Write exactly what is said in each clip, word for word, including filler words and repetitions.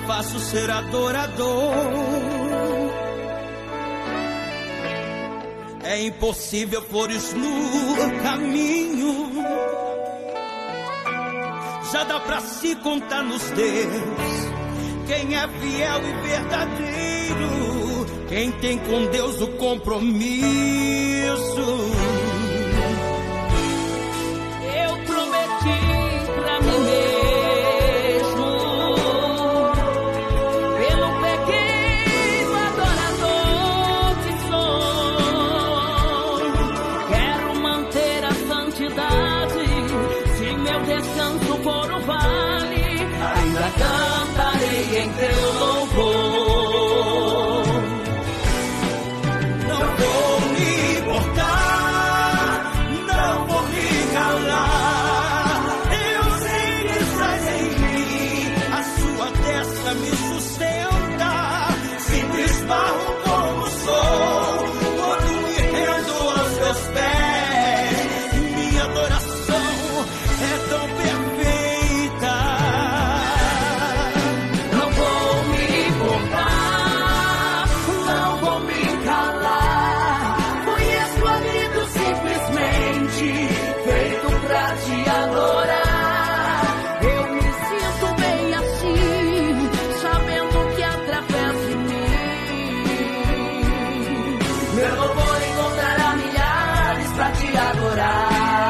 fácil ser adorador. É impossível flores no caminho. Já dá pra se contar nos dedos quem é fiel e verdadeiro, quem tem com Deus o compromisso. Eu prometi pra mim mesmo, pelo pequeno adorador que sou, quero manter a santidade. Se meu descanso for o vale, ainda cantarei em teu louvor. Não vou me importar, não vou me calar. Eu sei que estás em mim, a sua destra me sustenta. Simples barro como sou, quando me rendo aos teus pés. Minha adoração é tão perfeita. Não vou me importar, não vou me calar. Conheço a vida simplesmente feito pra te adorar. Eu me sinto bem assim, sabendo que através de mim meu louvor encontrará milhares pra te adorar.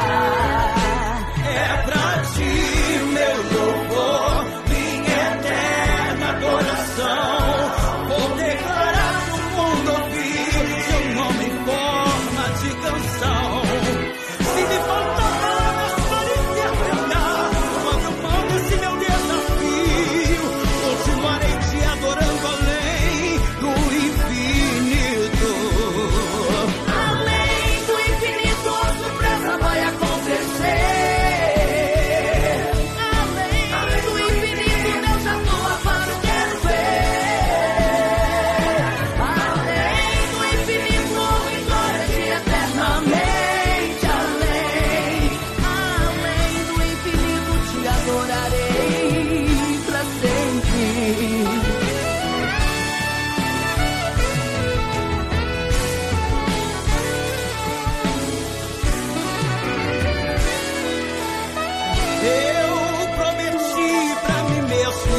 É pra ti meu louvor, minha eterna adoração. Vou declarar pro mundo ouvir seu nome em forma de canção. Se me faltar palavras para interpretar, quando mando esse meu desafio, continuarei te adorando além do infinito. Além do infinito, a surpresa vai acontecer. Além do infinito, Deus atua para o quero ver. Além do infinito, em glória de eternamente. Além, além do infinito, te adorarei pra sempre. Eu prometi pra mim mesmo,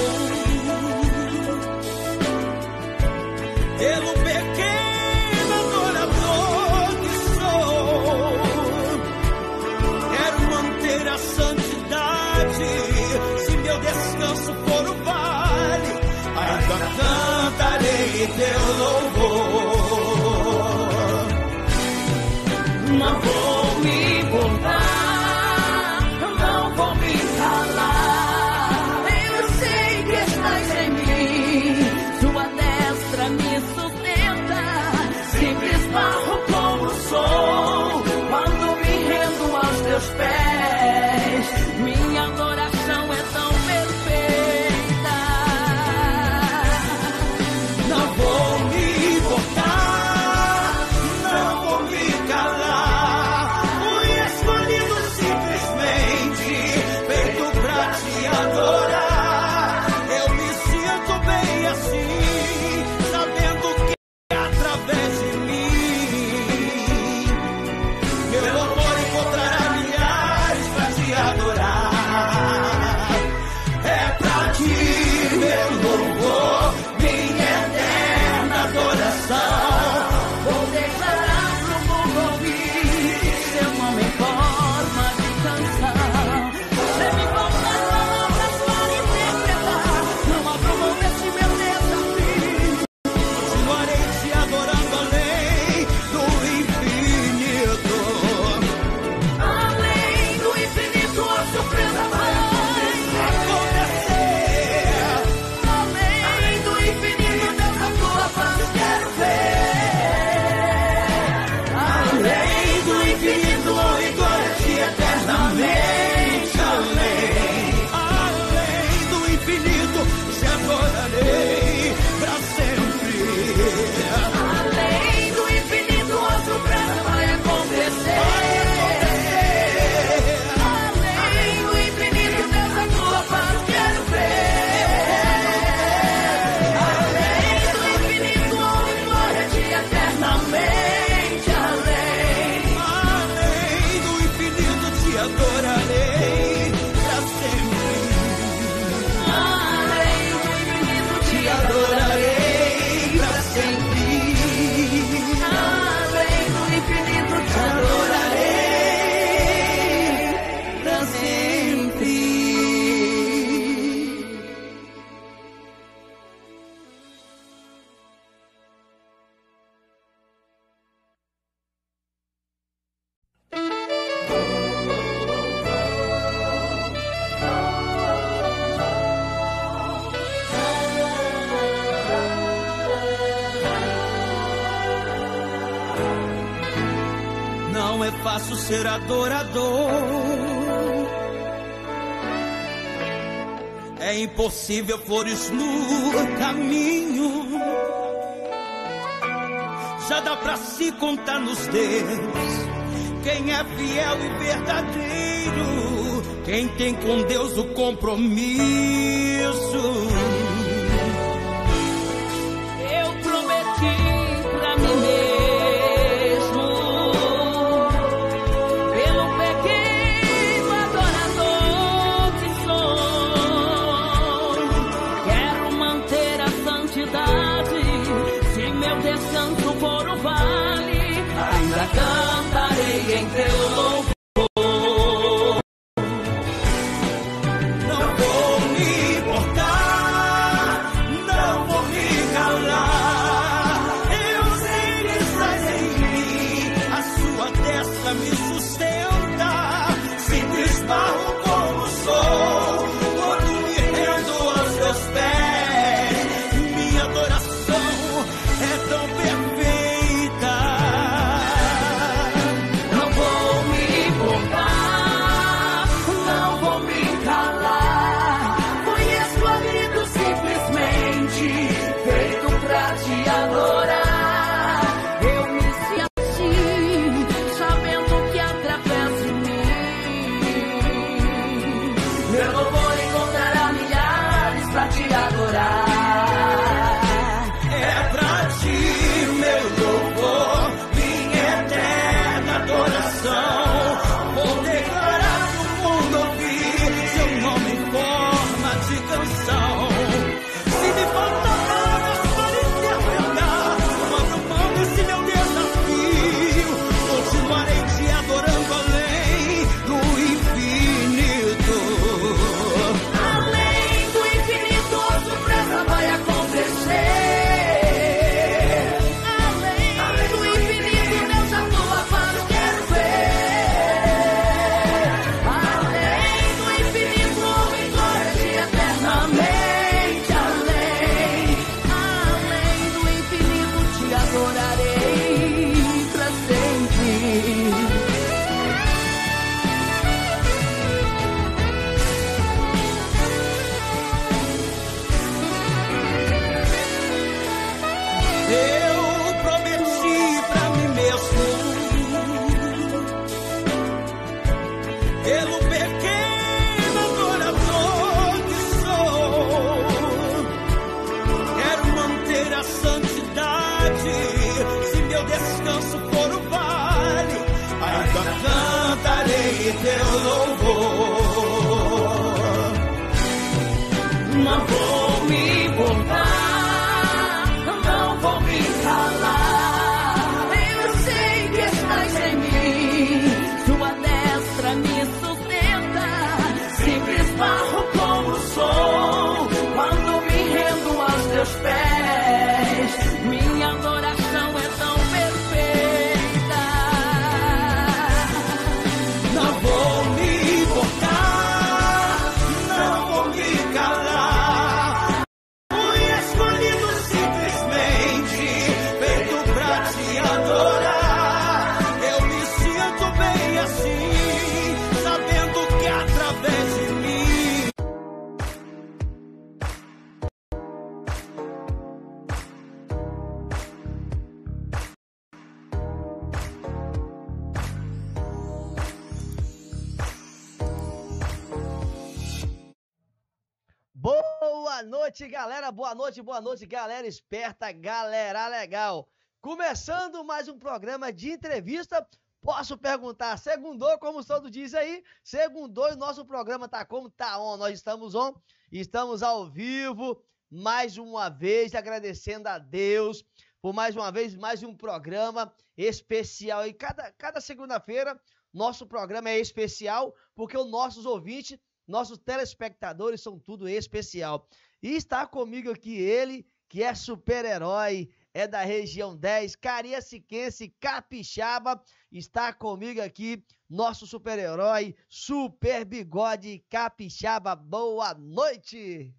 pelo pequeno adorador que sou, quero manter a santidade. Se meu descanso for o vale, ainda cantarei teu louvor. Não vou me importar, não vou me calar. Eu sei que estás em mim, sua destra me sustenta. Simples barro como sou, quando me rendo aos teus pés. Minha adoração é tão perfeita. Não vou me importar, não vou me calar. Não é fácil ser adorador. É impossível flores no caminho. Já dá pra se contar nos dedos quem é fiel e verdadeiro, quem tem com Deus o compromisso. Eu prometi pra mim mesmo, pelo pequeno adorador que sou, quero manter a santidade. Se meu descanso for o vale, ainda cantarei em teu louvor. Boa noite, galera. Boa noite, boa noite, galera esperta, galera legal. Começando mais um programa de entrevista. Posso perguntar, segundou, como todo diz aí? Segundou e nosso programa tá como? Tá on. Nós estamos on, estamos ao vivo, mais uma vez, agradecendo a Deus por mais uma vez, mais um programa especial. E cada, cada segunda-feira, nosso programa é especial, porque os nossos ouvintes, nossos telespectadores são tudo especial. E está comigo aqui ele, que é super-herói, é da região dez, cariaciquense, capixaba. Está comigo aqui nosso super-herói, Super Bigode Capixaba. Boa noite!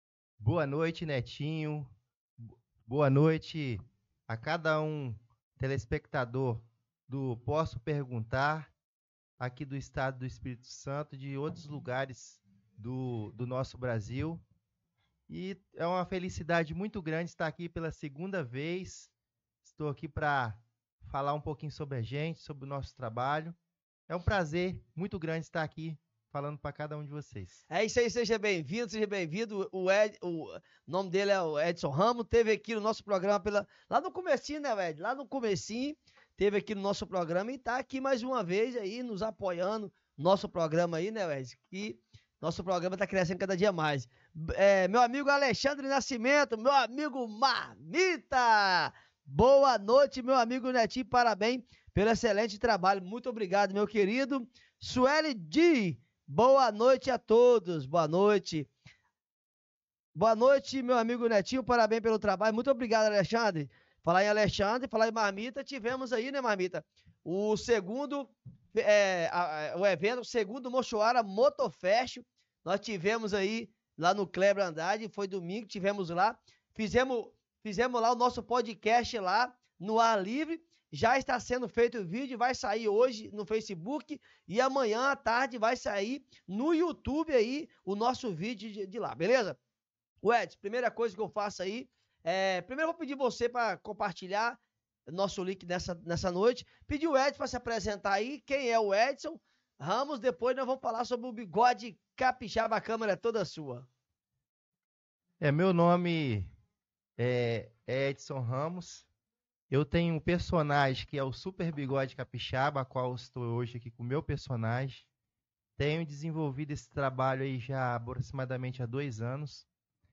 Boa noite, Netinho. Boa noite a cada um telespectador do Posso Perguntar, aqui do estado do Espírito Santo, de outros lugares do, do nosso Brasil. E é uma felicidade muito grande estar aqui pela segunda vez. Estou aqui para falar um pouquinho sobre a gente, sobre o nosso trabalho. É um prazer muito grande estar aqui falando para cada um de vocês. É isso aí, seja bem-vindo, seja bem-vindo. O, Ed, o nome dele é o Edson Ramos, teve aqui no nosso programa pela, lá no comecinho, né, Ed? Lá no comecinho, teve aqui no nosso programa e tá aqui mais uma vez aí, nos apoiando, nosso programa aí, né, Ed? E nosso programa tá crescendo cada dia mais. É, meu amigo Alexandre Nascimento, meu amigo Marmita, boa noite, meu amigo Netinho, parabéns pelo excelente trabalho, muito obrigado, meu querido. Sueli D, boa noite a todos, boa noite. Boa noite, meu amigo Netinho, parabéns pelo trabalho, muito obrigado, Alexandre. Falar em Alexandre, falar em Marmita, tivemos aí, né, Marmita, o segundo, é, a, a, o evento, o segundo Mochoara Motofest, nós tivemos aí lá no Kleber Andrade, foi domingo, tivemos lá, fizemos, fizemos lá o nosso podcast lá, no ar livre, já está sendo feito o vídeo, vai sair hoje no Facebook e amanhã à tarde vai sair no YouTube aí o nosso vídeo de, de lá, beleza? O Edson, primeira coisa que eu faço aí, é, primeiro eu vou pedir você para compartilhar nosso link nessa, nessa noite, pedir o Edson para se apresentar aí, quem é o Edson Ramos, depois nós vamos falar sobre o bigode capixaba, a câmera é toda sua. É, meu nome é Edson Ramos. Eu tenho um personagem que é o Super Bigode Capixaba, a qual estou hoje aqui com o meu personagem. Tenho desenvolvido esse trabalho aí já aproximadamente há dois anos.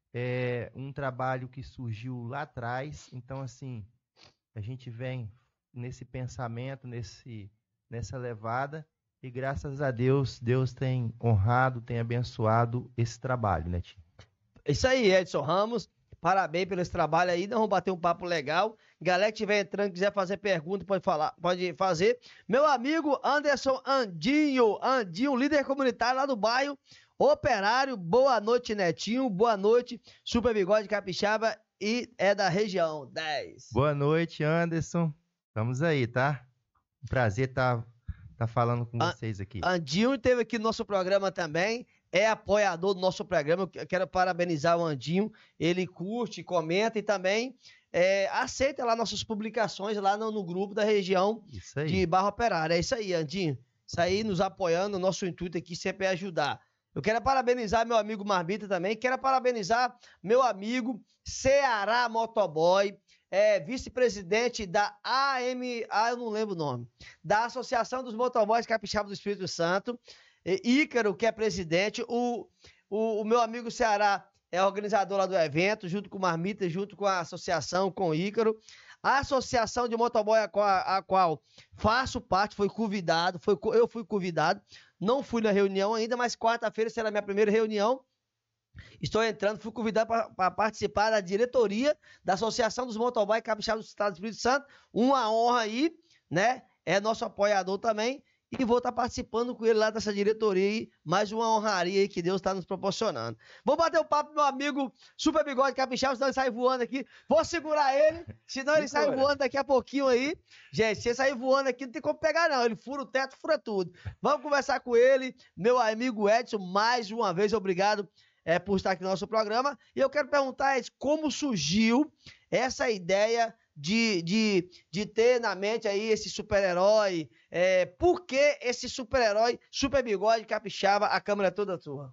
É um trabalho que surgiu lá atrás. Então, assim, a gente vem nesse pensamento, nesse, nessa levada. E graças a Deus, Deus tem honrado, tem abençoado esse trabalho, né, Tio? Isso aí, Edson Ramos. Parabéns pelo esse trabalho aí, nós vamos bater um papo legal. Galera que estiver entrando, quiser fazer pergunta, pode falar, pode fazer. Meu amigo Anderson Andinho, Andinho, líder comunitário lá do bairro Operário. Boa noite, Netinho. Boa noite, Super Bigode Capixaba e é da região dez. Boa noite, Anderson. Vamos aí, tá? Um prazer estar tá, tá falando com An vocês aqui. Andinho esteve aqui no nosso programa também. É apoiador do nosso programa, eu quero parabenizar o Andinho, ele curte, comenta e também é, aceita lá nossas publicações lá no, no grupo da região de Barra Operária. É isso aí, Andinho, isso aí nos apoiando, o nosso intuito aqui sempre é ajudar. Eu quero parabenizar meu amigo Marmita também, quero parabenizar meu amigo Ceará Motoboy, é, vice-presidente da A M A, eu não lembro o nome, da Associação dos Motoboys Capixaba do Espírito Santo, Ícaro, que é presidente, o, o, o meu amigo Ceará é organizador lá do evento, junto com o Marmita, junto com a associação, com o Ícaro. A associação de motoboy a qual, a qual faço parte, foi convidado, foi, eu fui convidado, não fui na reunião ainda, mas quarta-feira será a minha primeira reunião. Estou entrando, fui convidado para participar da diretoria da Associação dos Motoboy Capixaba do Estado do Espírito Santo. Uma honra aí, né? É nosso apoiador também. E vou estar participando com ele lá dessa diretoria aí, mais uma honraria aí que Deus está nos proporcionando. Vou bater o papo com meu amigo Super Bigode Capixaba, senão ele sai voando aqui. Vou segurar ele, senão ele sai voando daqui a pouquinho aí. Gente, se ele sair voando aqui, não tem como pegar não, ele fura o teto, fura tudo. Vamos conversar com ele, meu amigo Edson, mais uma vez, obrigado é, por estar aqui no nosso programa. E eu quero perguntar, Edson, como surgiu essa ideia De, de, de ter na mente aí esse super-herói, é, por que esse super-herói, Super Bigode Capixaba, a câmera é toda tua?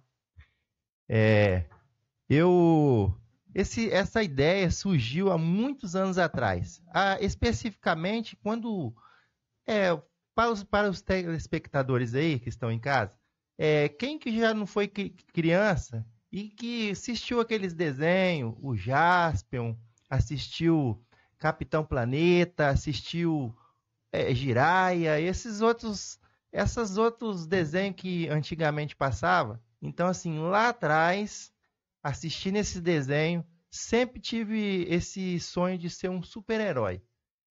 É, eu, esse, essa ideia surgiu há muitos anos atrás, ah, especificamente quando, é, para, os, para os telespectadores aí que estão em casa, é, quem que já não foi criança e que assistiu aqueles desenhos, o Jaspion, assistiu Capitão Planeta, assistiu é, Jiraya, esses outros, esses outros desenhos que antigamente passava. Então, assim, lá atrás, assistindo esse desenho, sempre tive esse sonho de ser um super-herói.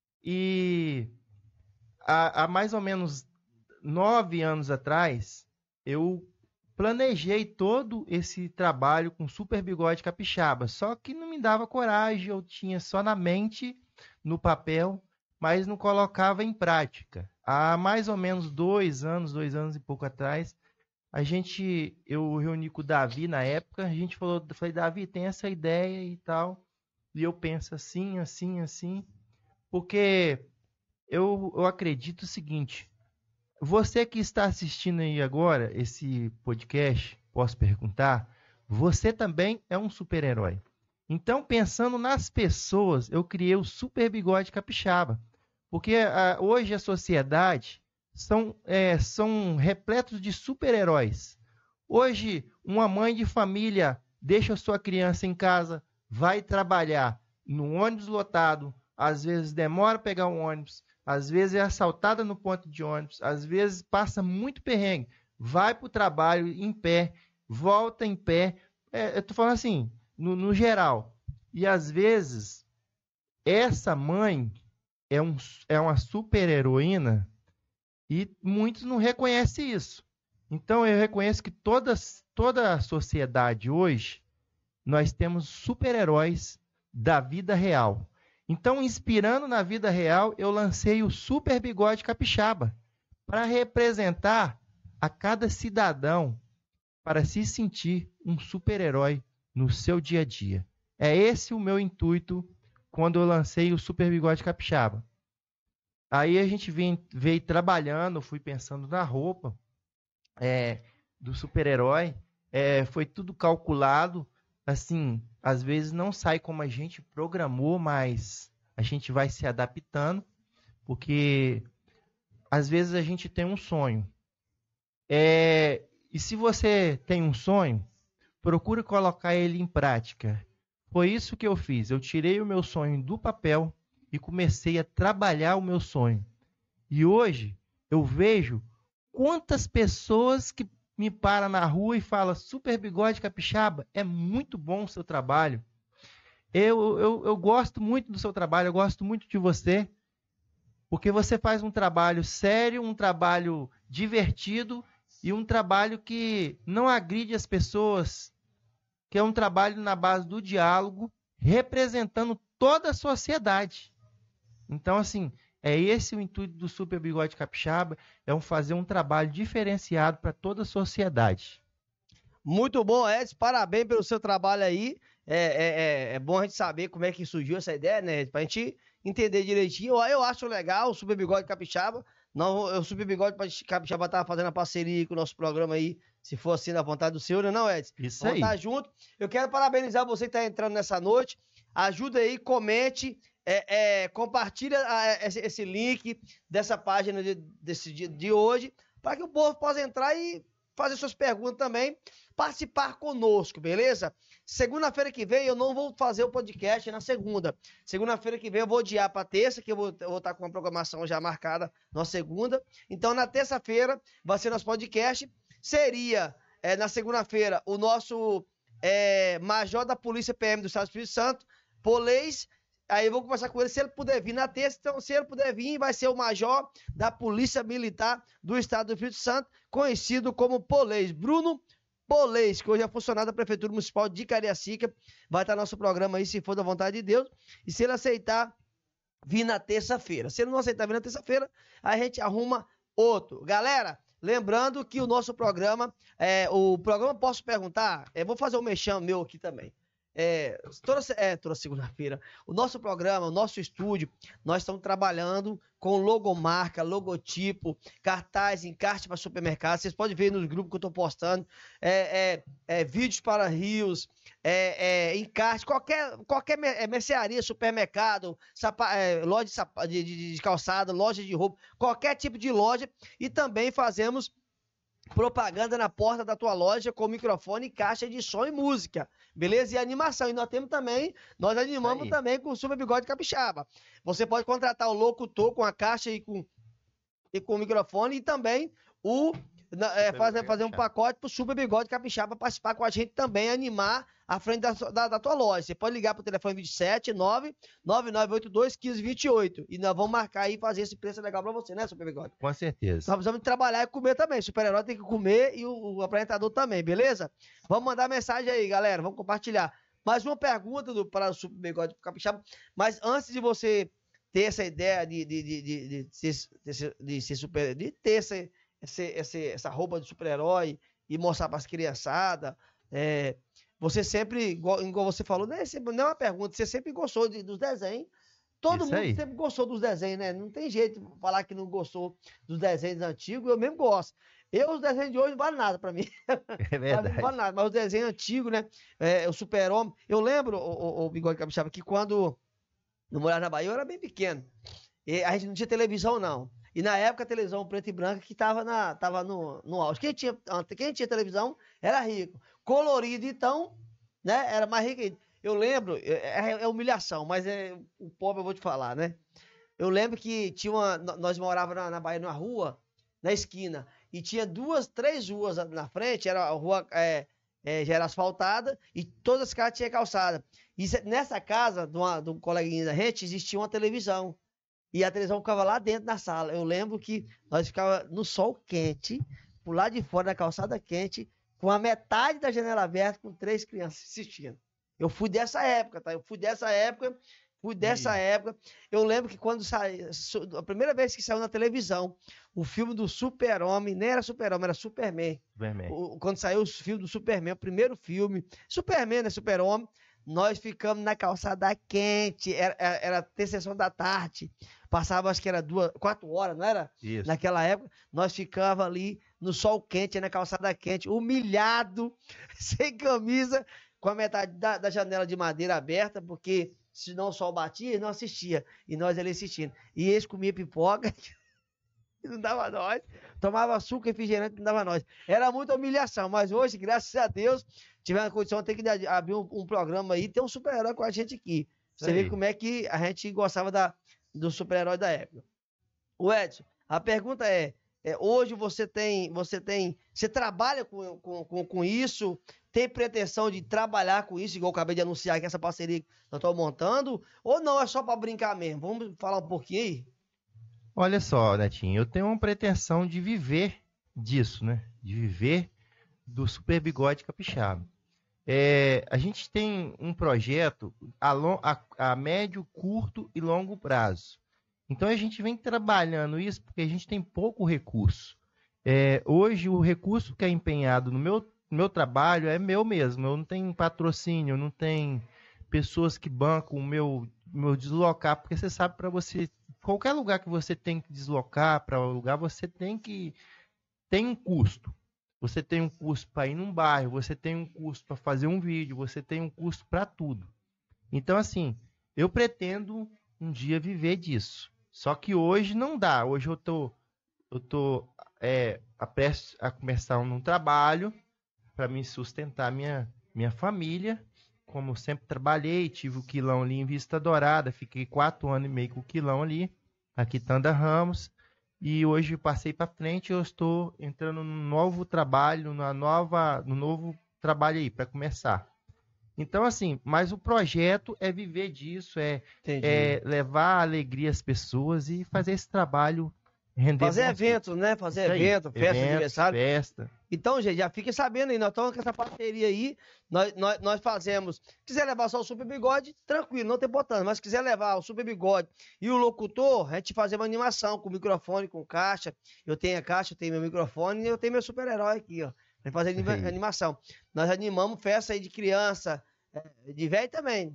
E há, há mais ou menos nove anos atrás, eu planejei todo esse trabalho com Super Bigode Capixaba, só que não me dava coragem, eu tinha só na mente, no papel, mas não colocava em prática. Há mais ou menos dois anos, dois anos e pouco atrás, a gente, eu reuni com o Davi na época, a gente falou, falei, Davi, tem essa ideia e tal, e eu penso assim, assim, assim, porque eu, eu acredito o seguinte, você que está assistindo aí agora esse podcast, posso perguntar, você também é um super-herói. Então, pensando nas pessoas, eu criei o Super Bigode Capixaba. Porque a, hoje a sociedade são, é, são repletos de super-heróis. Hoje, uma mãe de família deixa a sua criança em casa, vai trabalhar no ônibus lotado, às vezes demora a pegar um ônibus, às vezes é assaltada no ponto de ônibus, às vezes passa muito perrengue, vai para o trabalho em pé, volta em pé. É, eu estou falando assim, no, no geral. E às vezes, essa mãe é, um, é uma super-heroína e muitos não reconhecem isso. Então, eu reconheço que toda, toda a sociedade hoje, nós temos super-heróis da vida real. Então, inspirando na vida real, eu lancei o Super Bigode Capixaba para representar a cada cidadão para se sentir um super-herói no seu dia a dia. É esse o meu intuito quando eu lancei o Super Bigode Capixaba. Aí a gente veio, veio trabalhando, fui pensando na roupa é, do super-herói, é, foi tudo calculado, assim, às vezes não sai como a gente programou, mas a gente vai se adaptando, porque às vezes a gente tem um sonho. É, e se você tem um sonho, procure colocar ele em prática. Foi isso que eu fiz. Eu tirei o meu sonho do papel e comecei a trabalhar o meu sonho. E hoje eu vejo quantas pessoas que me param na rua e falam: Super Bigode Capixaba, é muito bom o seu trabalho. Eu, eu, eu gosto muito do seu trabalho, eu gosto muito de você, porque você faz um trabalho sério, um trabalho divertido e um trabalho que não agride as pessoas, que é um trabalho na base do diálogo, representando toda a sociedade. Então, assim, é esse o intuito do Super Bigode Capixaba, é um fazer um trabalho diferenciado para toda a sociedade. Muito bom, Edson, parabéns pelo seu trabalho aí. É, é, é, é bom a gente saber como é que surgiu essa ideia, né? Pra gente entender direitinho. Eu, eu acho legal o Super Bigode Capixaba. Não, o Super Bigode Capixaba tava fazendo a parceria com o nosso programa aí, se for assim na vontade do senhor, não, Edson? Isso Vamos aí. estar junto. Eu quero parabenizar você que está entrando nessa noite. Ajuda aí, comente, é, é, compartilha a, esse, esse link dessa página de, desse dia de hoje, para que o povo possa entrar e fazer suas perguntas também, participar conosco, beleza? Segunda-feira que vem eu não vou fazer o podcast na segunda. Segunda-feira que vem eu vou adiar para terça, que eu vou, eu vou estar com uma programação já marcada na segunda. Então na terça-feira vai ser nosso podcast. Seria é, na segunda-feira o nosso é, major da Polícia P M do Estado do Espírito Santo, Polês. Aí eu vou conversar com ele, se ele puder vir na terça, então se ele puder vir, vai ser o major da Polícia Militar do Estado do Espírito Santo, conhecido como Polês, Bruno Polês, que hoje é funcionário da Prefeitura Municipal de Cariacica, vai estar no nosso programa aí, se for da vontade de Deus, e se ele aceitar, vir na terça-feira. Se ele não aceitar vir na terça-feira, a gente arruma outro. Galera, lembrando que o nosso programa, é, o programa Posso Perguntar, eu vou fazer um mexão meu aqui também. É, toda, é, toda segunda-feira, o nosso programa, o nosso estúdio, nós estamos trabalhando com logomarca, logotipo, cartaz, encarte para supermercado. Vocês podem ver nos grupos que eu estou postando, é, é, é, vídeos para rios, é, é, encarte, qualquer, qualquer mercearia, supermercado, sapa, é, loja de, sapa, de, de, de calçado, loja de roupa, qualquer tipo de loja. E também fazemos propaganda na porta da tua loja com microfone, caixa de som e música, beleza? E animação. E nós temos também, nós animamos aí também com o Super Bigode Capixaba. Você pode contratar o locutor com a caixa e com, e com o microfone e também o é, fazer, fazer um pacote pro Super Bigode Capixaba participar com a gente também, animar a frente da, da, da tua loja. Você pode ligar pro telefone vinte e sete, nove nove nove oito dois, um cinco dois oito e nós vamos marcar aí e fazer esse preço legal pra você, né, Super Bigode? Com certeza. Nós precisamos trabalhar e comer também. Super-herói tem que comer e o, o apresentador também, beleza? Vamos mandar mensagem aí, galera. Vamos compartilhar. Mais uma pergunta do, para o Super Bigode Capixaba. Mas antes de você ter essa ideia de, de, de, de, de, ser, de, ser, de ser super, de ter essa, essa, essa, essa roupa de super-herói e mostrar para as criançadas. É, você sempre, igual, igual você falou, não é, sempre, não é uma pergunta, você sempre gostou de, dos desenhos. Todo Isso mundo aí. sempre gostou dos desenhos, né? Não tem jeito de falar que não gostou dos desenhos antigos, eu mesmo gosto. Eu, os desenhos de hoje não valem nada pra mim. É verdade. Não vale nada, mas os desenhos antigos, né? É, o Super-Homem. Eu lembro, o, o, o Bigode Capixaba, que quando eu morava na Bahia, eu era bem pequeno. E a gente não tinha televisão, não. E na época a televisão preto e branca que tava, na, tava no, no auge. Quem tinha, quem tinha televisão era rico. Colorido, então, né? Era mais rico ainda. Eu lembro, é, é humilhação, mas é o pobre eu vou te falar, né? Eu lembro que tinha uma, nós morávamos na, na Bahia, numa rua, na esquina, e tinha duas, três ruas na frente, era a rua é, é, já era asfaltada, e todas as casas tinham calçada. E nessa casa, de, uma, de um coleguinha da gente, existia uma televisão. E a televisão ficava lá dentro da sala. Eu lembro que nós ficávamos no sol quente, por lá de fora da calçada quente, com a metade da janela aberta, com três crianças assistindo. Eu fui dessa época, tá? Eu fui dessa época, fui dessa e... época. Eu lembro que quando saiu, a primeira vez que saiu na televisão, o filme do Super-Homem, nem era Super-Homem, era Superman. Superman. O, quando saiu o filme do Superman, o primeiro filme, Superman, né? Super-Homem, nós ficamos na calçada quente, era, era, era ter sessão da tarde, passava acho que era duas, quatro horas, não era? Isso. Naquela época, nós ficava ali no sol quente, na calçada quente, humilhado, sem camisa, com a metade da, da janela de madeira aberta, porque senão o sol batia e não assistia. E nós ali assistindo. E eles comiam pipoca, e não dava nós. Tomava açúcar, refrigerante, não dava nós. Era muita humilhação, mas hoje, graças a Deus, tivemos a condição de ter que abrir um, um programa aí, ter um super-herói com a gente aqui. Você vê como é que a gente gostava da, do super-herói da época. O Edson, a pergunta é, é hoje você tem, você tem, você trabalha com, com, com, com isso, tem pretensão de trabalhar com isso, igual eu acabei de anunciar que essa parceria que nós estamos montando, ou não, é só para brincar mesmo? Vamos falar um pouquinho aí? Olha só, Netinho, eu tenho uma pretensão de viver disso, né? De viver do Super Bigode Capixaba. É, a gente tem um projeto a, long, a, a médio, curto e longo prazo. Então a gente vem trabalhando isso porque a gente tem pouco recurso. É, hoje o recurso que é empenhado no meu meu trabalho é meu mesmo, eu não tenho patrocínio, eu não tenho pessoas que bancam o meu, meu deslocar, porque você sabe, para você, qualquer lugar que você tem que deslocar para o lugar, você tem que, tem um custo. Você tem um custo para ir num bairro, você tem um custo para fazer um vídeo, você tem um custo para tudo. Então, assim, eu pretendo um dia viver disso. Só que hoje não dá, hoje eu tô, eu tô é, prestes a começar um trabalho, para me sustentar minha, minha família, como eu sempre trabalhei, tive o quilão ali em Vista Dourada, fiquei quatro anos e meio com o quilão ali, aqui Tanda Ramos, e hoje passei para frente, eu estou entrando num novo trabalho, numa nova, no novo trabalho aí, para começar. Então, assim, mas o projeto é viver disso, é, é levar alegria às pessoas e fazer esse trabalho render. Fazer eventos, né? Fazer evento, festa de aniversário. Festa. Então, gente, já fiquem sabendo aí, nós estamos com essa parceria aí, nós, nós, nós fazemos, quiser levar só o Super Bigode, tranquilo, não tem botão, mas se quiser levar o Super Bigode e o locutor, a gente fazer uma animação com microfone, com caixa, eu tenho a caixa, eu tenho meu microfone e eu tenho meu super-herói aqui, ó, pra fazer Sim. animação. Nós animamos festa aí de criança, de velho também.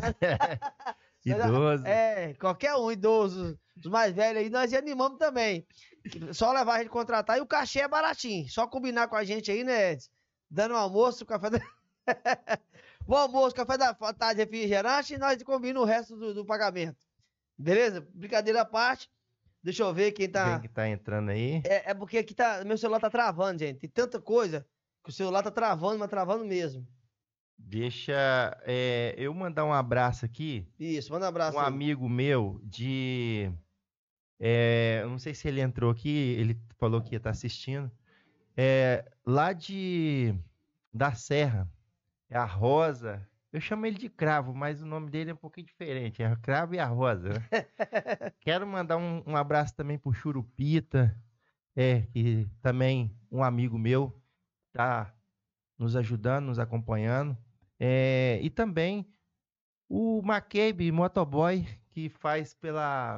Idoso. É, qualquer um, idoso, os mais velhos aí, nós animamos também. Só levar a gente contratar e o cachê é baratinho. Só combinar com a gente aí, né, Edson? Dando um almoço, café da... Bom almoço, café da tarde, refrigerante e nós combinamos o resto do, do pagamento. Beleza? Brincadeira à parte. Deixa eu ver quem tá... Quem que tá entrando aí? É, é porque aqui tá... Meu celular tá travando, gente. Tem tanta coisa que o celular tá travando, mas travando mesmo. Deixa é, eu mandar um abraço aqui. Isso, manda um abraço. Um aí. amigo meu de... É, eu não sei se ele entrou aqui, ele falou que ia estar assistindo. É, lá de da Serra, é a Rosa. Eu chamo ele de Cravo, mas o nome dele é um pouquinho diferente. É a Cravo e a Rosa. Né? Quero mandar um, um abraço também pro Churupita, é, que também um amigo meu tá nos ajudando, nos acompanhando. É, e também o McCabe Motoboy, que faz pela...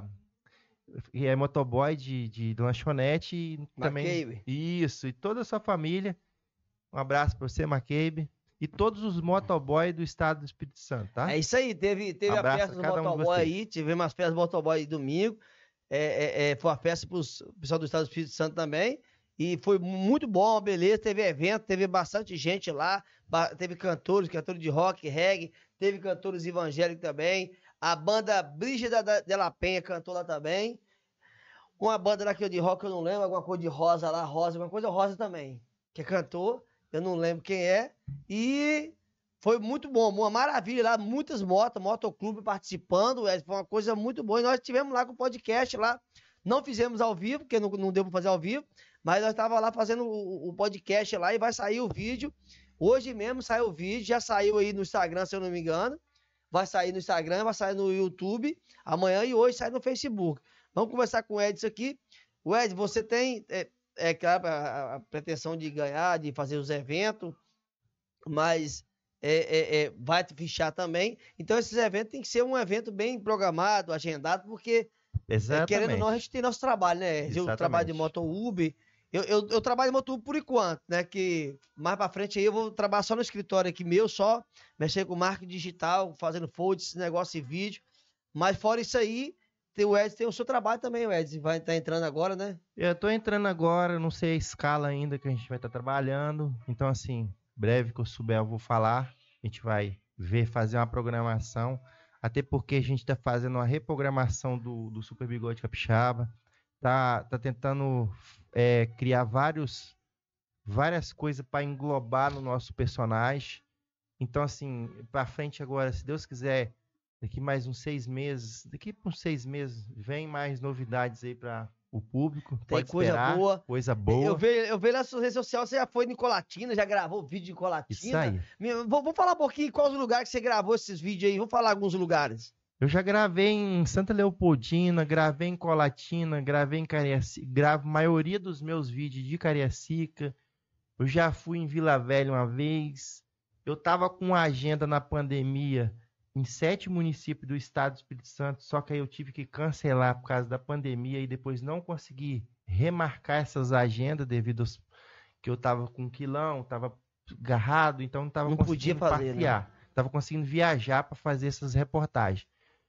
é motoboy de, de lanchonete e também... McCabe. Isso, e toda a sua família. Um abraço para você, McCabe. E todos os motoboys do estado do Espírito Santo, tá? É isso aí, teve, teve a Abraço festa a do cada um de motoboy vocês. aí, tivemos as festas do motoboy aí domingo, é, é, é, foi uma festa pro pessoal do estado do Espírito Santo também, e foi muito bom, beleza, teve evento, teve bastante gente lá, ba- teve cantores, cantores de rock, reggae, teve cantores evangélicos também, a banda Brígida da- de la Penha cantou lá também, uma banda daqui de rock, eu não lembro, alguma coisa de rosa lá, rosa, alguma coisa rosa também, que cantou, eu não lembro quem é, e foi muito bom, uma maravilha lá, muitas motos, motoclube participando, é, foi uma coisa muito boa, e nós tivemos lá com o podcast lá, não fizemos ao vivo, porque não, não deu pra fazer ao vivo, mas nós estávamos lá fazendo o, o podcast lá, e vai sair o vídeo, hoje mesmo saiu o vídeo, já saiu aí no Instagram, se eu não me engano, vai sair no Instagram, vai sair no YouTube, amanhã e hoje sai no Facebook. Vamos conversar com o Edson aqui. O Ed, você tem, é, é claro, a, a pretensão de ganhar, de fazer os eventos, mas é, é, é, vai te fichar também. Então, esses eventos tem que ser um evento bem programado, agendado, porque, é, Exatamente. querendo ou não, a gente tem nosso trabalho, né? Ed? Eu Exatamente. trabalho de moto Uber, eu, eu, eu trabalho de moto Uber por enquanto, né? Que mais pra frente aí eu vou trabalhar só no escritório aqui meu, só mexer com marketing digital, fazendo fold, esse negócio e vídeo. Mas fora isso aí, tem o Edson tem o seu trabalho também, o Edson vai estar entrando agora, né? Eu tô entrando agora, não sei a escala ainda que a gente vai estar trabalhando. Então, assim, breve que eu souber eu vou falar. A gente vai ver, fazer uma programação. Até porque a gente tá fazendo uma reprogramação do, do Super Bigode Capixaba. Tá, tá tentando é, criar vários, várias coisas para englobar no nosso personagem. Então, assim, para frente agora, se Deus quiser, daqui mais uns seis meses, daqui por uns seis meses, vem mais novidades aí para o público. Tem Pode coisa esperar, boa. coisa boa. Eu vejo, eu vejo nas suas redes sociais, você já foi em Colatina, já gravou vídeo de Colatina. Isso aí. Me- Vou, vou falar um pouquinho quais os lugares que você gravou esses vídeos aí. Vou falar alguns lugares. Eu já gravei em Santa Leopoldina, gravei em Colatina, gravei em Cariacica, gravo a maioria dos meus vídeos de Cariacica. Eu já fui em Vila Velha uma vez. Eu tava com uma agenda na pandemia em sete municípios do estado do Espírito Santo, só que aí eu tive que cancelar por causa da pandemia e depois não consegui remarcar essas agendas devido aos que eu tava com um quilão, tava agarrado, então não tava Não podia conseguindo fazer, né? passear. Tava conseguindo viajar para fazer essas reportagens.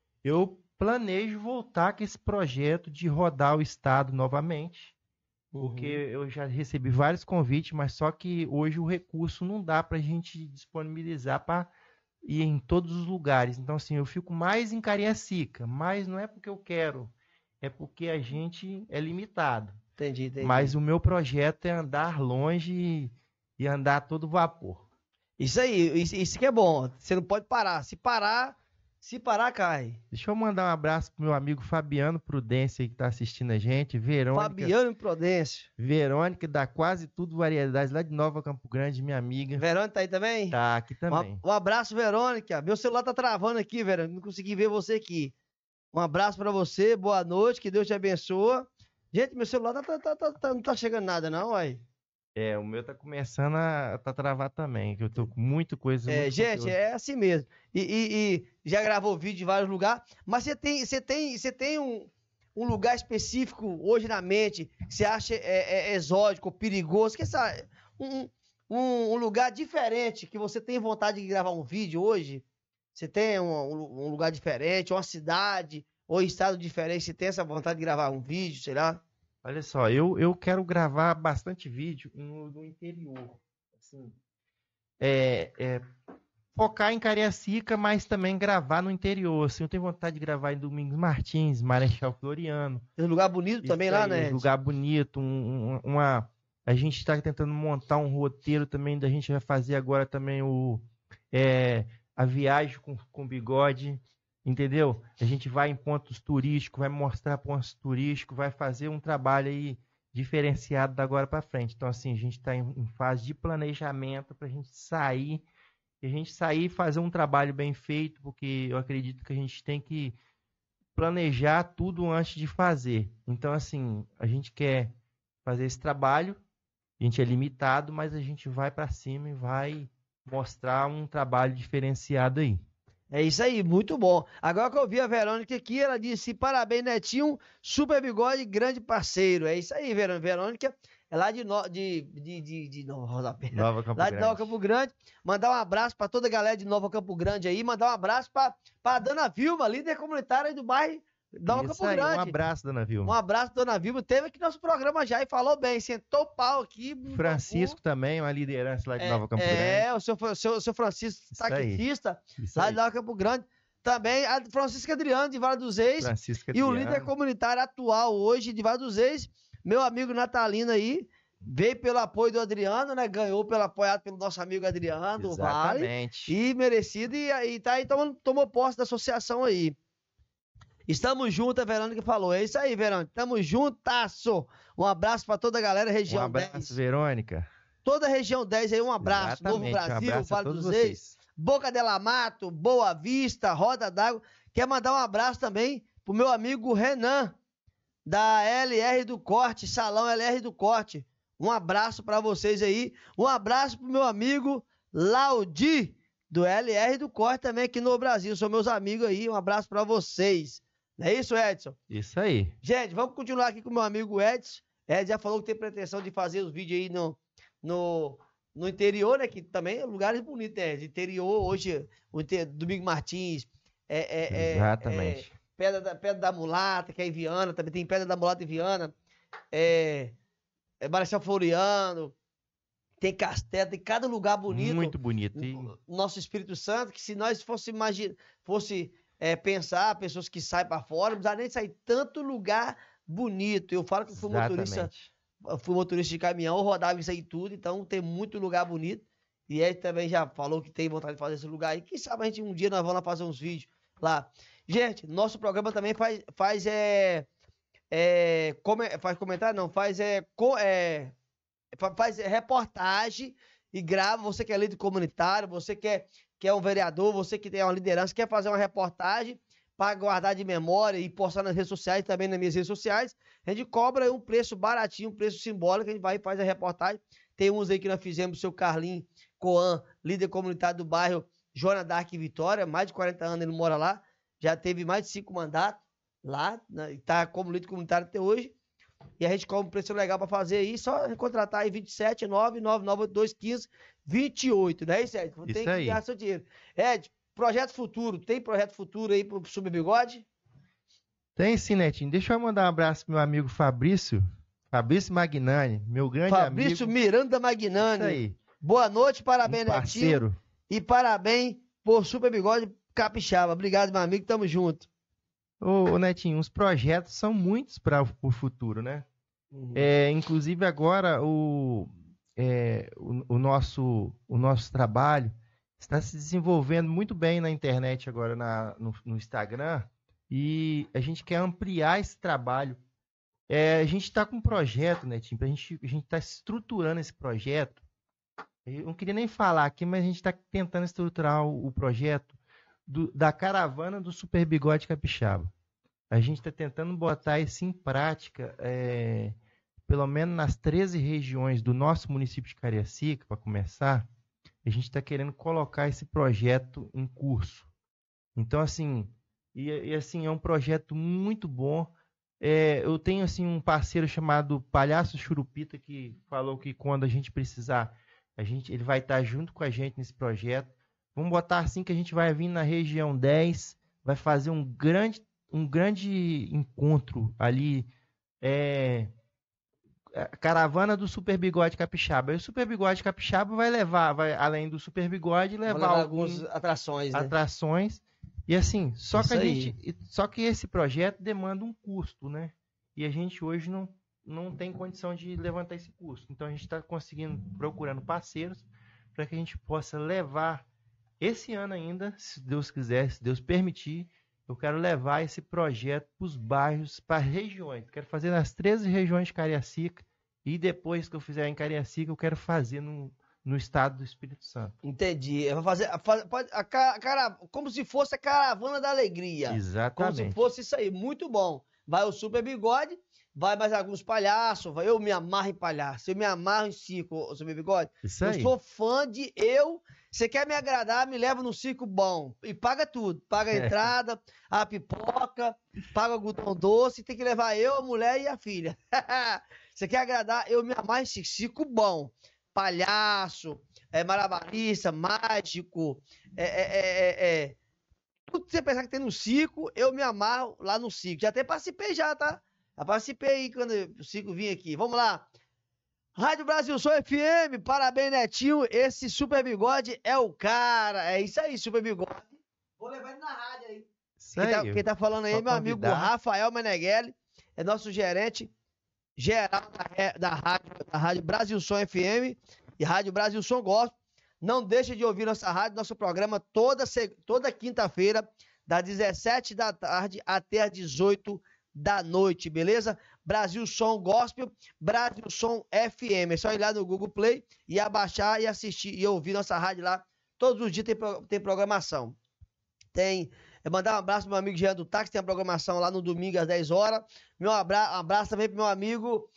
Eu planejo voltar com esse projeto de rodar o estado novamente, porque eu já recebi vários convites, mas só que hoje o recurso não dá para a gente disponibilizar para ir em todos os lugares. Então, assim, eu fico mais em Cariacica, mas não é porque eu quero, é porque a gente é limitado. Entendi, entendi. Mas o meu projeto é andar longe e, e andar a todo vapor. Isso aí, isso, isso que é bom. Você não pode parar. Se parar, se parar, cai. Deixa eu mandar um abraço pro meu amigo Fabiano Prudência aí que tá assistindo a gente, Verônica. Fabiano Prudêncio. Verônica da Quase Tudo Variedades, lá de Nova Campo Grande, minha amiga. Verônica tá aí também? Tá aqui também. Um, um abraço, Verônica. Meu celular tá travando aqui, Verônica. Não consegui ver você aqui. Um abraço pra você, boa noite, que Deus te abençoe. Gente, meu celular tá, tá, tá, tá- tá- não tá chegando nada, não, uai. É, o meu tá começando a tá travar também, que eu tô com muita coisa. É, muito gente, conteúdo. é assim mesmo. E, e- e já gravou vídeo em vários lugares, mas você tem, você tem, você tem um, um lugar específico hoje na mente que você acha é, é exótico, perigoso, que essa, um, um, um lugar diferente que você tem vontade de gravar um vídeo hoje? Você tem um, um- um lugar diferente, uma cidade ou estado diferente, você tem essa vontade de gravar um vídeo, sei lá? Olha só, eu, eu quero gravar bastante vídeo no, no interior. Assim, é, é, focar em Cariacica, mas também gravar no interior. Assim, eu tenho vontade de gravar em Domingos Martins, Marechal Floriano. Tem um lugar bonito também Isso lá, aí, né? um lugar bonito, um- um- uma... A gente está tentando montar um roteiro também, da gente vai fazer agora também o... é, a viagem com, com bigode, entendeu? A gente vai em pontos turísticos, vai mostrar pontos turísticos, vai fazer um trabalho aí diferenciado da agora para frente. Então, assim, a gente está em, em fase de planejamento para a gente sair, e a gente sair e fazer um trabalho bem feito, porque eu acredito que a gente tem que planejar tudo antes de fazer. Então, assim, a gente quer fazer esse trabalho, a gente é limitado, mas a gente vai para cima e vai mostrar um trabalho diferenciado aí. É isso aí, muito bom. Agora que eu vi a Verônica aqui, ela disse, parabéns, Netinho, super bigode, grande parceiro. É isso aí, Verônica. Verônica é lá de, no, de, de, de, de Nova, Nova Campo lá Grande. de Nova Campo Grande. Mandar um abraço para toda a galera de Nova Campo Grande aí. Mandar um abraço para a Dona Vilma, líder comunitária aí do bairro Nova Isso Campo aí, Grande. um abraço, Dona Vilma. Um abraço, Dona Vilma. Teve aqui nosso programa já e falou bem. Sentou o pau aqui. Francisco também, uma liderança lá de é, Nova Campo é, Grande. É, o seu, o seu, o seu Francisco, Isso aí. taxista, Isso lá aí. de Nova Campo Grande. Também a Francisco Adriano, de Vale dos Reis. Francisco E o Adriano. líder comunitário atual hoje de Vale dos Reis, meu amigo Natalino aí, veio pelo apoio do Adriano, né? Ganhou pelo apoiado pelo nosso amigo Adriano, do Vale. Exatamente. E merecido, e, e tá aí tomando, tomou posse da associação aí. Estamos juntos, a Verônica falou. É isso aí, Verônica. Estamos juntasso. Um abraço para toda a galera, região Um abraço, dez. Verônica. Toda a região dez aí, um abraço. Exatamente, Novo um Brasil, abraço a Vale todos dos Reis, vocês. Boca de La Mato, Boa Vista, Roda d'Água. Quer mandar um abraço também pro meu amigo Renan, da L R do Corte, Salão L R do Corte. Um abraço para vocês aí. Um abraço pro meu amigo Laudi, do L R do Corte também aqui no Brasil. São meus amigos aí. Um abraço para vocês. Não é isso, Edson? Isso aí. Gente, vamos continuar aqui com o meu amigo Edson. Ed já falou que tem pretensão de fazer os vídeos aí no, no, no interior, né? Que também é lugares bonitos, né? De interior, hoje, o inter... Domingo Martins, é, é, Exatamente. É, Pedra, da, Pedra da Mulata, que é em Viana, também tem Pedra da Mulata em Viana, é, é Marechal Floriano, tem Castelo, tem cada lugar bonito. Muito bonito. E... Nosso Espírito Santo, que se nós fosse imaginar, fosse é, pensar, pessoas que saem para fora, não precisa nem sair tanto lugar bonito. Eu falo que fui motorista, fui motorista de caminhão, eu rodava isso aí tudo, então tem muito lugar bonito. E ele também já falou que tem vontade de fazer esse lugar aí. Quem sabe a gente um dia nós vamos lá fazer uns vídeos lá. Gente, nosso programa também faz, faz é, é come, faz comentário, não, faz é, co, é faz é, reportagem e grava. Você que é líder comunitário, você que é, que é um vereador, você que tem uma liderança, quer fazer uma reportagem para guardar de memória e postar nas redes sociais, também nas minhas redes sociais, a gente cobra um preço baratinho, um preço simbólico, a gente vai e faz a reportagem. Tem uns aí que nós fizemos, o seu Carlinhos Coan, líder comunitário do bairro Joana d'Arc e Vitória, mais de quarenta anos ele mora lá, já teve mais de cinco mandatos lá, né, e tá como líder comunitário até hoje, e a gente cobra um preço legal para fazer aí, só contratar aí vinte e sete, nove nove nove dois um cinco, vinte e oito, né, isso, Ed? Tem que ganhar seu dinheiro. Ed, projeto futuro, tem projeto futuro aí pro Super Bigode? Tem sim, Netinho. Deixa eu mandar um abraço pro meu amigo Fabrício, Fabrício Magnani, meu grande Fabrício amigo. Fabrício Miranda Magnani. Isso aí. Boa noite, parabéns, um parceiro. Netinho. E parabéns por Super Bigode Capixaba. Obrigado, meu amigo, tamo junto. Ô, ô Netinho, os projetos são muitos para o futuro, né? Uhum. É, inclusive agora o, é, o, o, nosso, o nosso trabalho está se desenvolvendo muito bem na internet agora, na, no, no Instagram, e a gente quer ampliar esse trabalho. É, a gente está com um projeto, Netinho, a gente a gente está estruturando esse projeto. Eu não queria nem falar aqui, mas a gente está tentando estruturar o, o projeto do, da caravana do Super Bigode Capixaba. A gente está tentando botar isso em prática, é, pelo menos nas treze regiões do nosso município de Cariacica, para começar. A gente está querendo colocar esse projeto em curso. Então, assim, e, e assim é um projeto muito bom. É, eu tenho assim um parceiro chamado Palhaço Churupita que falou que quando a gente precisar, a gente, ele vai estar junto com a gente nesse projeto. Vamos botar assim que a gente vai vir na região dez, vai fazer um grande, um grande encontro ali, é, a caravana do Super Bigode Capixaba. E o Super Bigode Capixaba vai levar, vai, além do Super Bigode, levar, levar algumas atrações, né? atrações. E assim, só Isso que a aí. gente, só que esse projeto demanda um custo, né? E a gente hoje não, não tem condição de levantar esse custo. Então a gente está conseguindo, procurando parceiros para que a gente possa levar esse ano ainda, se Deus quiser, se Deus permitir, eu quero levar esse projeto para os bairros, para regiões. Quero fazer nas treze regiões de Cariacica e depois que eu fizer em Cariacica, eu quero fazer no no estado do Espírito Santo. Entendi. Eu vou fazer a, a, a, cara, como se fosse a caravana da alegria. Exatamente. Como se fosse isso aí. Muito bom. Vai o Super Bigode, vai mais alguns palhaços. Vai, eu me amarro em palhaço. Eu me amarro em circo, o Super Bigode. Isso eu aí. sou fã de eu Você quer me agradar, me leva num circo bom. E paga tudo. Paga a entrada, a pipoca, paga o algodão doce. Tem que levar eu, a mulher e a filha. Você quer agradar, eu me amar esse circo bom. Palhaço, é, malabarista, mágico, é, é, é, é. Tudo que você pensar que tem no circo, eu me amarro lá no circo. Já até participei já, tá? Já participei aí quando o circo vinha aqui. Vamos lá. Rádio Brasil Som F M, parabéns, Netinho. Esse Super Bigode é o cara. É isso aí, Super Bigode. Vou levar ele na rádio aí. Quem tá, quem tá falando aí é meu amigo Rafael Meneghelli. É nosso gerente geral da, da, rádio, da Rádio Brasil Som F M e Rádio Brasil Som Gospel. Não deixe de ouvir nossa rádio, nosso programa toda, toda quinta-feira, das dezessete da tarde até as dezoito da noite, beleza? Brasil Som Gospel, Brasil Som F M. É só ir lá no Google Play e abaixar e assistir e ouvir nossa rádio lá. Todos os dias tem, tem programação. Tem. Eu mandar um abraço pro meu amigo Jean do Táxi, tem a programação lá no domingo às dez horas. Meu abra, um abraço também pro meu amigo.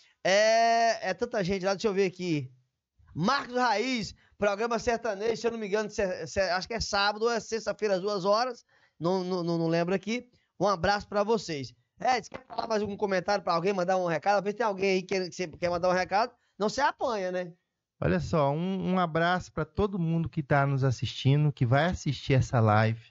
É, é tanta gente lá, deixa eu ver aqui. Marcos Raiz, programa sertanejo, se eu não me engano, se, se, acho que é sábado ou é sexta-feira às duas horas. Não, não, não, não lembro aqui. Um abraço pra vocês. É, você quer falar mais algum comentário pra alguém, mandar um recado? Às vezes tem alguém aí que você quer mandar um recado, não se apanha, né? Olha só, um, um abraço para todo mundo que está nos assistindo, que vai assistir essa live.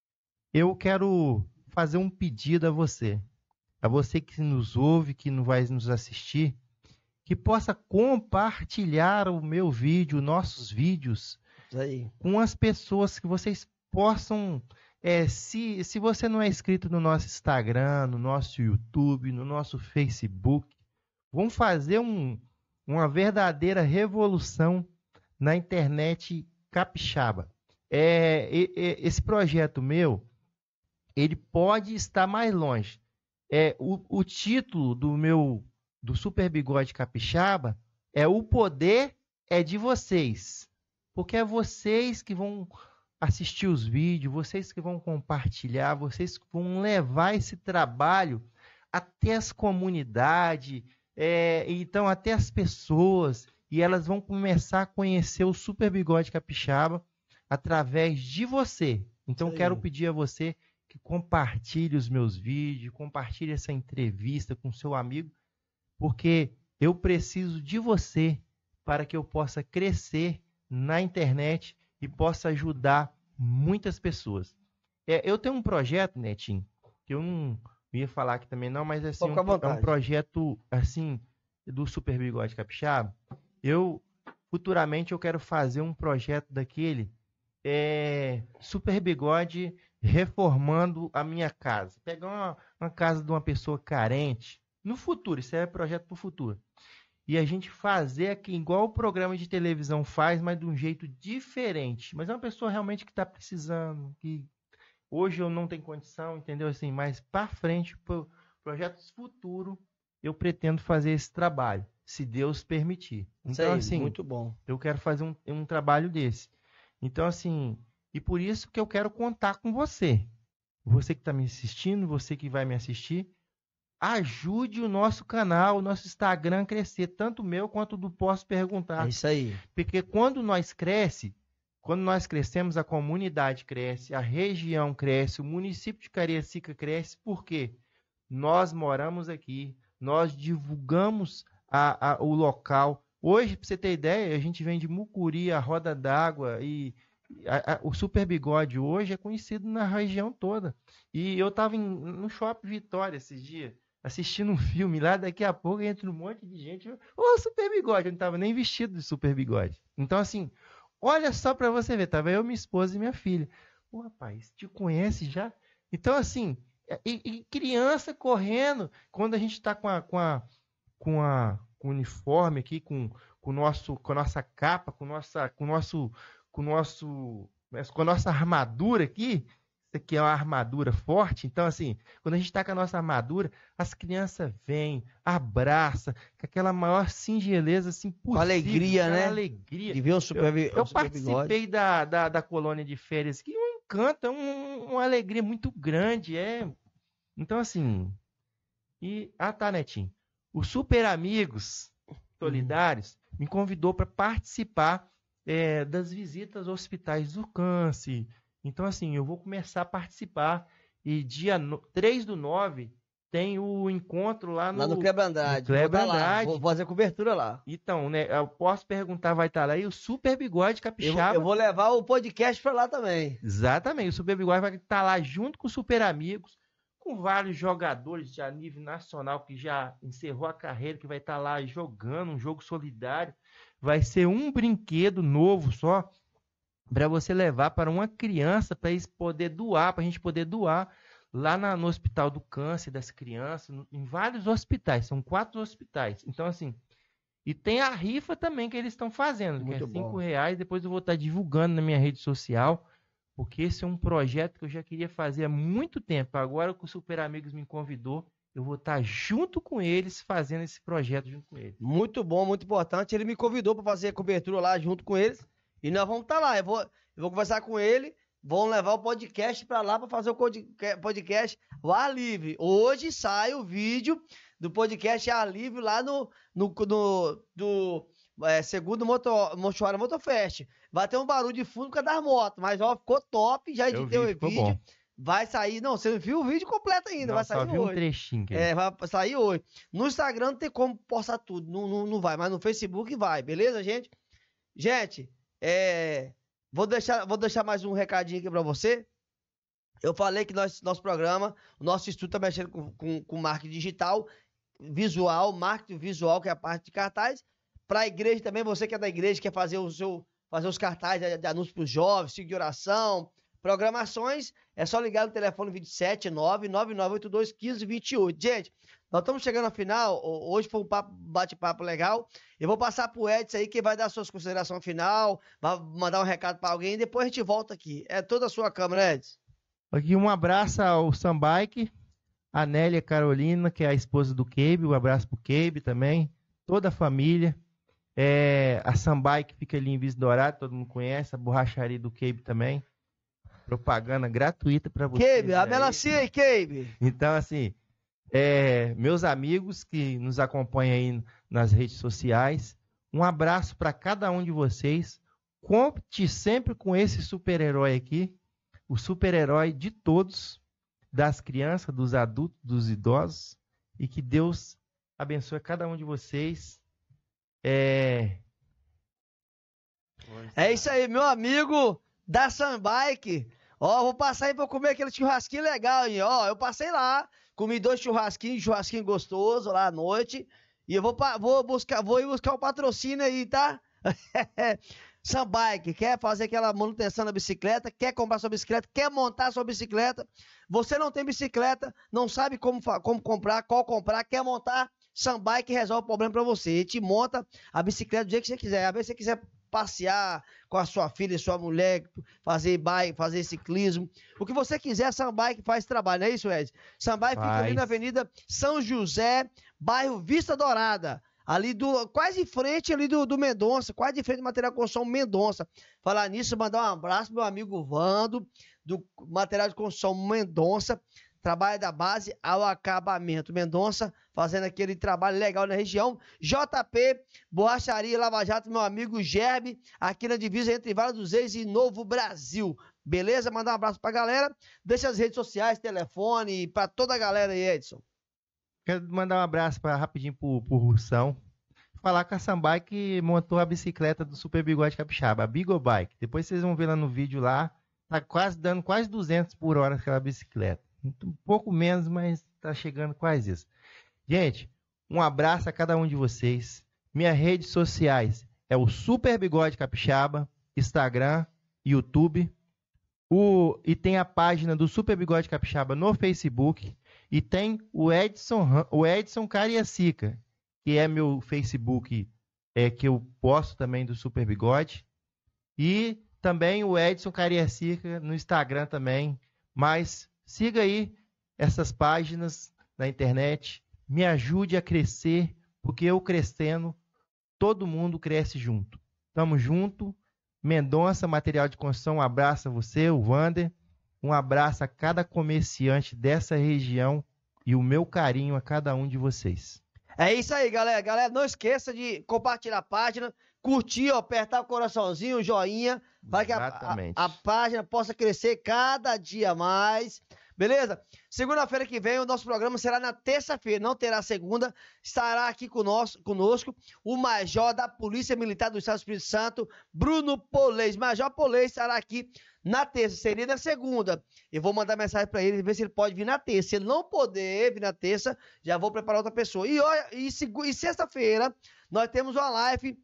Eu quero fazer um pedido a você, a você que nos ouve, que não vai nos assistir, que possa compartilhar o meu vídeo, nossos vídeos, aí, com as pessoas que vocês possam... É, se, se você não é inscrito no nosso Instagram, no nosso YouTube, no nosso Facebook, vamos fazer um, uma verdadeira revolução na internet capixaba. É, é, é, esse projeto meu, ele pode estar mais longe. É, o, o título do meu do Super Bigode Capixaba é O Poder é de Vocês. Porque é vocês que vão assistir os vídeos, vocês que vão compartilhar, vocês que vão levar esse trabalho até as comunidades, é, então até as pessoas, e elas vão começar a conhecer o Super Bigode Capixaba através de você. Então Sim. Quero pedir a você que compartilhe os meus vídeos, compartilhe essa entrevista com seu amigo, porque eu preciso de você para que eu possa crescer na internet e possa ajudar muitas pessoas. É, eu tenho um projeto, Netinho, que eu não ia falar aqui também não, mas assim, um, é um projeto assim do Super Bigode Capixaba. Eu, futuramente, eu quero fazer um projeto daquele é, Super Bigode reformando a minha casa. Pegar uma, uma casa de uma pessoa carente, no futuro, isso é projeto para o futuro. E a gente fazer aqui igual o programa de televisão faz, mas de um jeito diferente. Mas é uma pessoa realmente que está precisando, que hoje eu não tenho condição, entendeu? Assim, mas para frente, pro projetos futuros, eu pretendo fazer esse trabalho, se Deus permitir. Então, Sei, assim, muito bom. Eu quero fazer um, um trabalho desse. Então, assim, e por isso que eu quero contar com você. Você que está me assistindo, você que vai me assistir, ajude o nosso canal, o nosso Instagram a crescer, tanto o meu quanto do Posso Perguntar. É isso aí. Porque quando nós cresce, quando nós crescemos, a comunidade cresce, a região cresce, o município de Cariacica cresce, por quê? Nós moramos aqui, nós divulgamos a, a, o local. Hoje, para você ter ideia, a gente vem de Mucuri, a Roda d'Água, e a, a, o Super Bigode hoje é conhecido na região toda. E eu estava no Shopping Vitória esses dias, assistindo um filme lá, daqui a pouco entra um monte de gente, ô, oh, Super Bigode, eu não estava nem vestido de Super Bigode. Então, assim, olha só para você ver, tava eu, minha esposa e minha filha. Ô, rapaz, te conhece já? Então, assim, e, e criança correndo, quando a gente está com a, com a, com a com o uniforme aqui, com, com, nosso, com a nossa capa, com, nossa, com, nosso, com, nosso, com a nossa armadura aqui, isso aqui é uma armadura forte, então assim, quando a gente está com a nossa armadura, as crianças vêm, abraçam, com aquela maior singeleza assim, possível, com alegria, né? Alegria. De ver o super, eu eu o super participei da, da, da colônia de férias, que um canto, um, uma alegria muito grande, é. Então assim, e, ah tá, Netinho, o Super Amigos Solidários me convidou para participar é, das visitas aos hospitais do câncer. Então, assim, eu vou começar a participar. E dia no... três do nove tem o encontro lá no... Lá no Kleber Andrade. No Kleber vou, tá Andrade. Vou fazer cobertura lá. Então, né, eu posso perguntar, vai estar lá. E o Super Bigode Capixaba... Eu, eu vou levar o podcast pra lá também. Exatamente. O Super Bigode vai estar lá junto com os Super Amigos, com vários jogadores de a nível nacional que já encerrou a carreira, que vai estar lá jogando um jogo solidário. Vai ser um brinquedo novo só para você levar para uma criança, para eles poder doar, para a gente poder doar lá na, no Hospital do Câncer das Crianças, no, em vários hospitais, são quatro hospitais. Então, assim, e tem a rifa também que eles estão fazendo, Muito que é cinco bom. reais, depois eu vou estar divulgando na minha rede social, porque esse é um projeto que eu já queria fazer há muito tempo. Agora que o Super Amigos me convidou, eu vou estar junto com eles, fazendo esse projeto junto com eles. Muito bom, muito importante. Ele me convidou para fazer a cobertura lá junto com eles. E nós vamos estar lá. Eu vou, eu vou conversar com ele. Vão levar o podcast para lá para fazer o podcast o Ar Livre. Hoje sai o vídeo do podcast Ar Livre lá no, no, no do, é, segundo Motor, Mochoara Motorfest. Vai ter um barulho de fundo por causa das motos, mas ó, ficou top. Já editei o vídeo. Bom. Vai sair, não, você não viu o vídeo completo ainda, não, vai sair só vi hoje. um trechinho. É, vai sair hoje. No Instagram não tem como postar tudo, não, não, não vai, mas no Facebook vai, beleza, gente? Gente, é, vou, deixar, vou deixar mais um recadinho aqui pra você. Eu falei que nós, nosso programa, o nosso estudo tá mexendo com, com, com marketing digital, visual, marketing visual, que é a parte de cartaz. Pra igreja também, você que é da igreja, quer fazer, o seu, fazer os cartazes de, de anúncios pros jovens, ciclo de oração, programações, é só ligar no telefone vinte e sete, nove nove nove oito dois, um cinco dois oito. Gente, nós estamos chegando ao final. Hoje foi um papo, bate-papo legal. Eu vou passar pro Edson aí, que vai dar suas considerações final, vai mandar um recado para alguém e depois a gente volta aqui. É toda a sua câmera, Edson. Aqui um abraço ao Sambike, a Nélia Carolina, que é a esposa do Kebe, um abraço pro Kebe também, toda a família. É, a Sambike fica ali em Vista Dourado, todo mundo conhece, a borracharia do Kebe também. Propaganda gratuita para vocês. Kebe, a melancia aí, Kebe. Então, assim, é, meus amigos que nos acompanham aí nas redes sociais, um abraço para cada um de vocês. Conte sempre com esse super-herói aqui, o super-herói de todos, das crianças, dos adultos, dos idosos, e que Deus abençoe cada um de vocês. É, é isso aí, meu amigo da Sambike. Ó, vou passar aí pra comer aquele churrasquinho legal, hein? Ó, eu passei lá, comi dois churrasquinhos, churrasquinho gostoso lá à noite. E eu vou, vou buscar, vou ir buscar o patrocínio aí, tá? Sambike, quer fazer aquela manutenção da bicicleta, quer comprar sua bicicleta, quer montar sua bicicleta. Você não tem bicicleta, não sabe como, como comprar, qual comprar, quer montar, Sambike resolve o problema pra você. Ele te monta a bicicleta do jeito que você quiser. Às vezes você quiser passear com a sua filha e sua mulher, fazer bike, fazer ciclismo. O que você quiser, a Sambike faz trabalho, não é isso, Ed? Sambike fica ali na Avenida São José, bairro Vista Dourada. Ali do, quase em frente ali do, do Mendonça, quase de frente do Material de Construção Mendonça. Falar nisso, mandar um abraço pro meu amigo Vando, do Material de Construção Mendonça, trabalho da base ao acabamento. Mendonça fazendo aquele trabalho legal na região. J P, Borracharia Lava Jato, meu amigo Gerbe, aqui na divisa entre Vale dos Reis e Novo Brasil. Beleza? Mandar um abraço pra galera. Deixa as redes sociais, telefone, pra toda a galera aí, Edson. Quero mandar um abraço pra, rapidinho pro, pro Russão. Falar com a Sambike montou a bicicleta do Super Bigode Capixaba, a Bigo Bike. Depois vocês vão ver lá no vídeo lá. Tá quase dando quase duzentos por hora aquela bicicleta. Um pouco menos, mas tá chegando quase isso. Gente, um abraço a cada um de vocês. Minhas redes sociais é o Super Bigode Capixaba, Instagram, YouTube. O, e tem a página do Super Bigode Capixaba no Facebook. E tem o Edson, o Edson Cariacica, que é meu Facebook, é, que eu posto também do Super Bigode. E também o Edson Cariacica no Instagram também. Mas siga aí essas páginas na internet. Me ajude a crescer, porque eu crescendo, todo mundo cresce junto. Tamo junto. Mendonça, Material de Construção, um abraço a você, o Wander. Um abraço a cada comerciante dessa região e o meu carinho a cada um de vocês. É isso aí, galera. Galera, não esqueça de compartilhar a página, curtir, ó, apertar o coraçãozinho, o joinha, para que a, a, a página possa crescer cada dia mais. Beleza? Segunda-feira que vem, o nosso programa será na terça-feira, não terá segunda. Estará aqui conosco, conosco o Major da Polícia Militar do Estado do Espírito Santo, Bruno Polês. Major Polês estará aqui na terça, seria na segunda. Eu vou mandar mensagem para ele, ver se ele pode vir na terça. Se ele não poder vir na terça, já vou preparar outra pessoa. E, e, e sexta-feira, nós temos uma live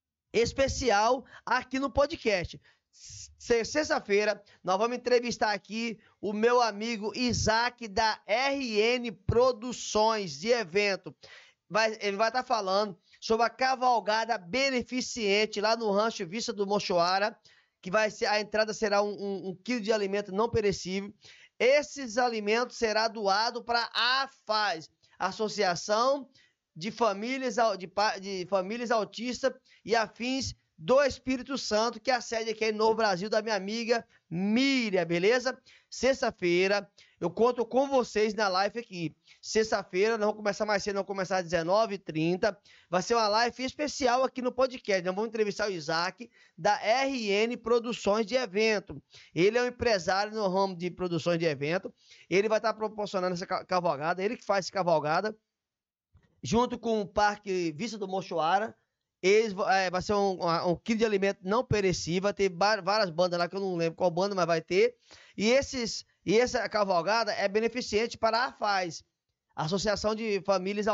especial aqui no podcast. Sexta-feira, nós vamos entrevistar aqui o meu amigo Isaac da R N Produções de Evento. Vai, ele vai estar tá falando sobre a cavalgada beneficente lá no Rancho Vista do Mochoara, que vai ser, a entrada será um, um, um quilo de alimento não perecível. Esses alimentos serão doados para a AFAS, Associação de Famílias, de, de Famílias Autistas e Afins do Espírito Santo, que é a sede aqui no Brasil da minha amiga Miriam, beleza? Sexta-feira, eu conto com vocês na live aqui. Sexta-feira, nós vamos começar mais cedo, nós vamos começar às dezenove e trinta. Vai ser uma live especial aqui no podcast. Nós vamos entrevistar o Isaac, da R N Produções de Evento. Ele é um empresário no ramo de produções de evento. Ele vai estar proporcionando essa cavalgada, ele que faz essa cavalgada, junto com o Parque Vista do Mochoara. Eles, é, vai ser um, um quilo de alimento não perecível. Vai ter várias bandas lá que eu não lembro qual banda, mas vai ter. E, esses, e essa cavalgada é beneficente para a AFAS, Associação de Famílias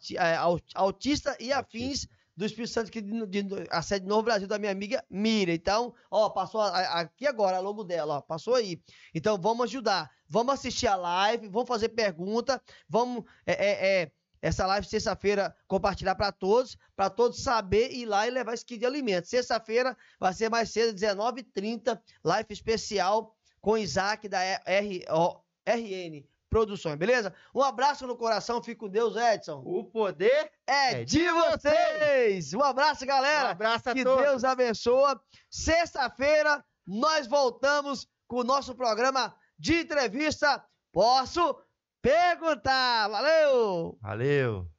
Autistas e Afins do Espírito Santo, que de, de, a sede do Novo Brasil da minha amiga Miriam. Então, ó, passou a, a, aqui agora, a logo dela, ó, passou aí. Então, vamos ajudar. Vamos assistir a live, vamos fazer pergunta, vamos... É, é, é, essa live sexta-feira compartilhar para todos, para todos saber ir lá e levar esse kit de alimentos. Sexta-feira vai ser mais cedo, dezenove e trinta, live especial com Isaac da R N Produções, beleza? Um abraço no coração, fique com Deus, Edson. O poder é, é de, de vocês. Um abraço, galera. Um abraço a que todos. Que Deus abençoe. Sexta-feira nós voltamos com o nosso programa de entrevista. Posso perguntar. Valeu! Valeu!